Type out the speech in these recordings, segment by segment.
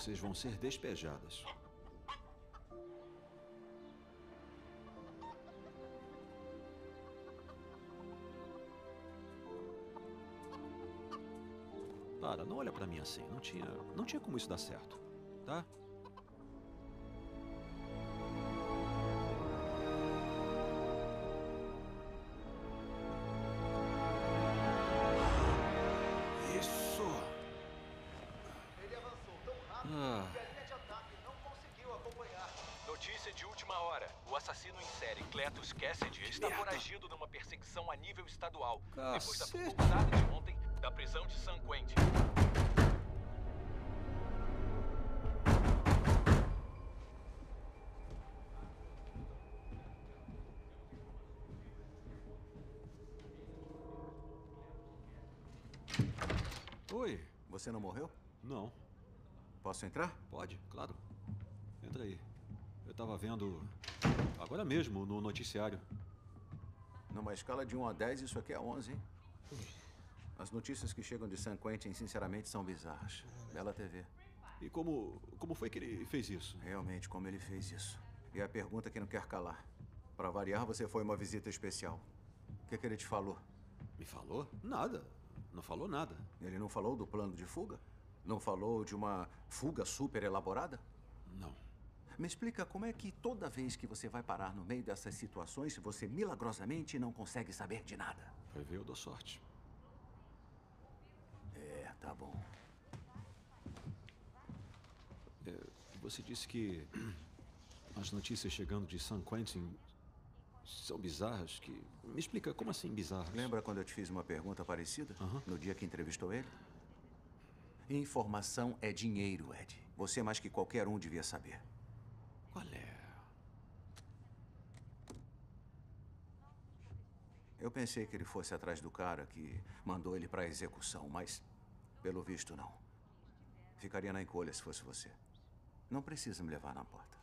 Vocês vão ser despejadas. Para, não olha pra mim assim. Não tinha como isso dar certo, tá? Isso! Ele avançou tão rápido que a linha de ataque não conseguiu acompanhar. Notícia de última hora. O assassino em série, Cletus Cassidy, está merda. foragido numa perseguição a nível estadual. Depois da Cacete. fuga de ontem da prisão de San Quentin. Oi. Você não morreu? Não. Posso entrar? Pode, claro. Entra aí. Eu tava vendo agora mesmo no noticiário. Numa escala de 1 a 10, isso aqui é 11, hein? As notícias que chegam de San Quentin, sinceramente, são bizarras. Bela TV. E como foi que ele fez isso? Realmente, como ele fez isso. E a pergunta que não quer calar. Para variar, você foi uma visita especial. O que ele te falou? Me falou? Nada. Não falou nada. Ele não falou do plano de fuga? Não falou de uma fuga super elaborada? Não. Me explica como é que toda vez que você vai parar no meio dessas situações, você milagrosamente não consegue saber de nada. Vai ver, eu dou sorte. É, tá bom. Você disse que as notícias chegando de San Quentin são bizarras. Me explica, como assim bizarras? Lembra quando eu te fiz uma pergunta parecida? Aham. No dia que entrevistou ele? Informação é dinheiro, Ed. Você mais que qualquer um devia saber. Qual é? Eu pensei que ele fosse atrás do cara que mandou ele para execução, mas pelo visto não. Ficaria na encolha se fosse você. Não precisa me levar na porta.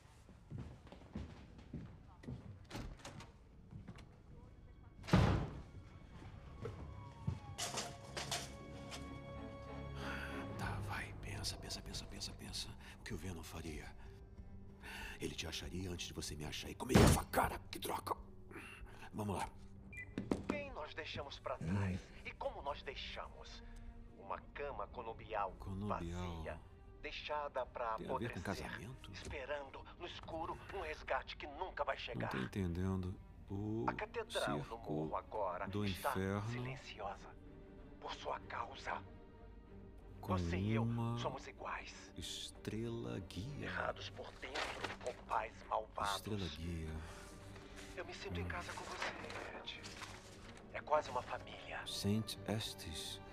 Tá, vai. Pensa. O que o Venom faria? Ele te acharia antes de você me achar e comeria a sua cara. Que droga. Vamos lá. Quem nós deixamos pra trás? E como nós deixamos? Uma cama conobial, vazia, deixada pra Tem a ver com apodrecer, casamento? esperando no escuro um resgate que nunca vai Não chegar. tô entendendo. O A catedral no circo morro agora do está inferno silenciosa por sua causa. com Você e eu uma somos iguais, estrela guia. errados por dentro, com pais malvados. Estrela guia. Eu me sinto em casa com você, Ed. É quase uma família. Saint Estes.